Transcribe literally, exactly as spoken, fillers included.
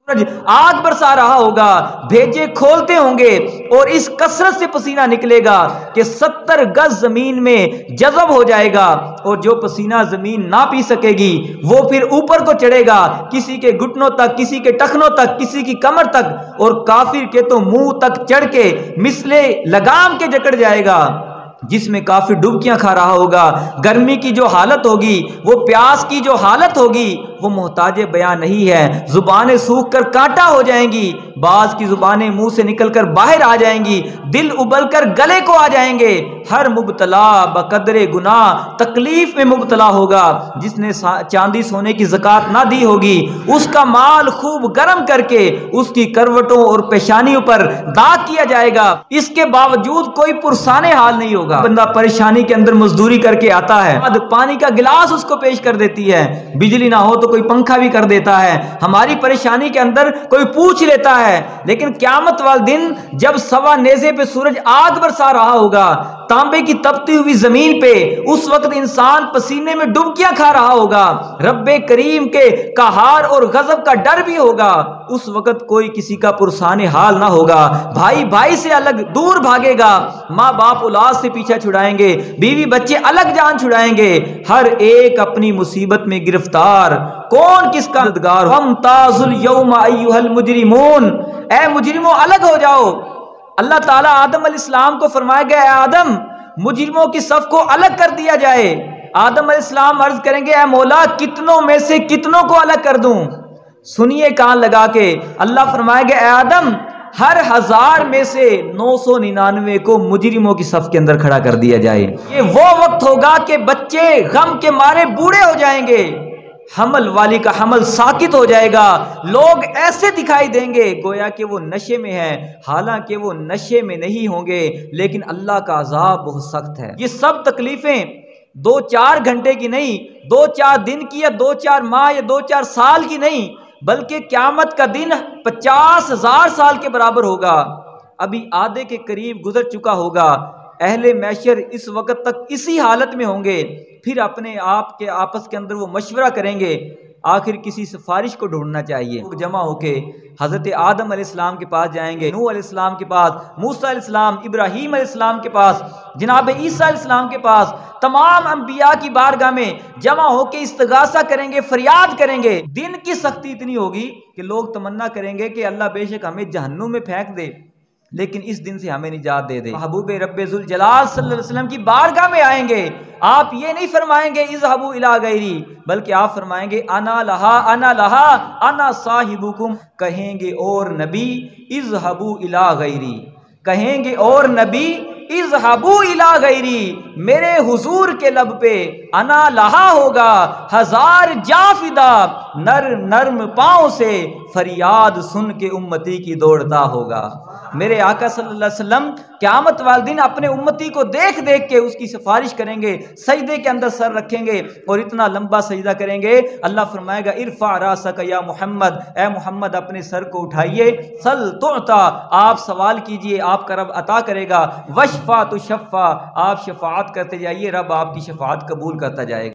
آگ برسا رہا ہوگا، بھیجے کھولتے ہوں گے اور اس کثرت سے پسینہ نکلے گا کہ ستر گز زمین میں جذب ہو جائے گا، اور جو پسینہ زمین نہ پی سکے گی وہ پھر اوپر کو چڑھے گا، کسی کے گھٹنوں تک، کسی کے ٹخنوں تک، کسی کی کمر تک، اور کافر کے تو منہ تک چڑھ کے مثلے لگام کے جکڑ جائے گا، جس میں کافی ڈبکیاں کھا رہا ہوگا۔ گرمی کی جو حالت ہوگی، وہ پیاس کی جو حالت ہوگی، وہ محتاج بیان نہیں ہے۔ زبانیں سوکھ کر کانٹا ہو جائیں گی، بعض کی زبانیں منہ سے نکل کر باہر آ جائیں گی، دل ابل کر گلے کو آ جائیں گے۔ ہر مبتلا بقدر گناہ تکلیف میں مبتلا ہوگا۔ جس نے چاندی سونے کی زکوٰۃ نہ دی ہوگی، اس کا مال خوب گرم کر کے اس کی کروٹوں اور پیشانیوں پر داغ کیا جائے گا، اس کے باوجود کوئی پرسان حال نہیں ہوگا۔ بندہ پریشانی کے اندر مزدوری کر کے آتا ہے، پانی کا گلاس اس کو پیش کر دیتی ہے، بجلی نہ ہو تو کوئی پنکھا بھی کر دیتا ہے، ہماری پریشانی کے اندر کوئی پوچھ لیتا ہے، لیکن قیامت والے دن جب سوا نیزے پہ سورج آگ برسا رہا ہوگا، تانبے کی تپتی ہوئی زمین پہ، اس وقت انسان پسینے میں ڈبکیاں کھا رہا ہوگا، رب کریم کے قہار اور غضب کا ڈر بھی ہوگا، اس وقت کوئی کسی کا پرسان حال نہ ہوگا، بھائی بھائی سے الگ دور بھاگے گا، ماں باپ اولاد سے پیچھا چھڑائیں گے، بیوی بچے الگ جان چھڑائیں گے، ہر ایک اپنی مصیبت میں گرفتار، کون کس کا مددگار ہو۔ وَامْتَازُوا الْيَوْمَ أَيُّهَا الْمُجْرِمُونَ، اے مجرموں الگ ہو جاؤ۔ اللہ تعالیٰ آدم علیہ السلام کو فرمایا گیا، اے آدم مجرموں کی صف کو الگ کر دیا جائے۔ آدم علیہ السلام عرض کریں گے، اے مولا کتنوں میں سے کتنوں کو الگ کر دوں؟ سنیے کان لگا کے، اللہ فرمائے گا، اے آدم ہر ہزار میں سے نو سو ننانوے کو مجرموں کی صف کے اندر کھڑا کر دیا جائے۔ یہ وہ وقت ہوگا کہ بچے غم کے مارے بوڑھے ہو جائیں گے، حمل والی کا حمل ساکت ہو جائے گا، لوگ ایسے دکھائی دیں گے گویا کہ وہ نشے میں ہے، حالانکہ وہ نشے میں نہیں ہوں گے، لیکن اللہ کا عذاب بہت سخت ہے۔ یہ سب تکلیفیں دو چار گھنٹے کی نہیں، دو چار دن کی یا دو چار ماہ یا دو چار سال کی نہیں، بلکہ قیامت کا دن پچاس ہزار سال کے برابر ہوگا۔ ابھی آدھے کے قریب گزر چکا ہوگا، اہل محشر اس وقت تک اسی حالت میں ہوں گے، پھر اپنے آپ کے آپس کے اندر وہ مشورہ کریں گے، آخر کسی سفارش کو ڈھونڈنا چاہیے۔ جمع ہو کے حضرت آدم علیہ السلام کے پاس جائیں گے، نوح علیہ السلام کے پاس، موسیٰ علیہ السلام، ابراہیم علیہ السلام کے پاس، جناب عیسیٰ علیہ السلام کے پاس، تمام انبیاء کی بارگاہ میں جمع ہو کے استغاثہ کریں گے، فریاد کریں گے۔ دن کی سختی اتنی ہوگی کہ لوگ تمنا کریں گے کہ اللہ بے شک ہمیں جہنم میں پھینک دے، لیکن اس دن سے ہمیں نجات دے دے۔ محبوب رب ذوالجلال صلی اللہ علیہ وسلم کی بارگاہ میں آئیں گے، آپ یہ نہیں فرمائیں گے اذهبوا الی غیری، بلکہ آپ فرمائیں گے انا لہا انا لہا انا صاحبکم، کہیں گے اور نبی اذهبوا الی غیری، کہیں گے اور نبی اذهبوا الی غیری، میرے حضور کے لب پہ انا لہا ہوگا، ہزار جافدہ نر نرم پاؤں سے فریاد سن کے امتی کی دوڑتا ہوگا۔ میرے آقا صلی اللہ علیہ وسلم قیامت والے دن اپنے امتی کو دیکھ دیکھ کے اس کی سفارش کریں گے، سجدے کے اندر سر رکھیں گے اور اتنا لمبا سجدہ کریں گے، اللہ فرمائے گا ارفع راسک یا محمد، اے محمد اپنے سر کو اٹھائیے، سل تعطا، آپ سوال کیجئے آپ کا رب عطا کرے گا، وشفع تشفع، آپ شفاعت کرتے جائیے رب آپ کی شفاعت قبول کرتا جائے گا۔